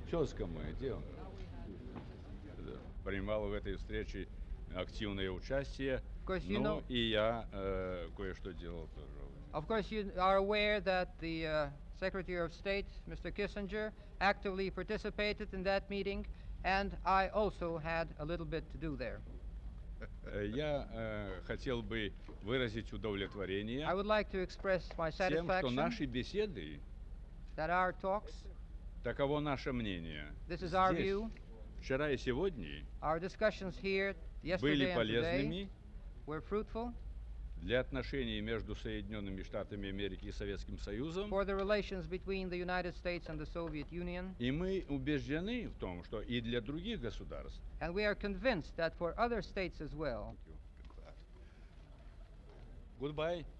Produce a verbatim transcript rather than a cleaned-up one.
тезка моя, где он? Принимал в этой встрече активное участие. course, you Ну know- и я э, кое-что делал тоже. Of course, you are aware that the uh, Secretary of State, Mister Kissinger, actively participated in that meeting, and I also had a little bit to do there. Э, Я э, хотел бы выразить удовлетворение I would like to express my тем, что satisfaction наши беседы, that our talks, таково наше мнение, this is our здесь, view, вчера и сегодня our discussions here были yesterday and today полезными were fruitful для отношений между Соединенными Штатами Америки и Советским Союзом. for the relations between the United States and the Soviet Union, И мы убеждены в том, что и для других государств and we are convinced that for other states as well. Goodbye.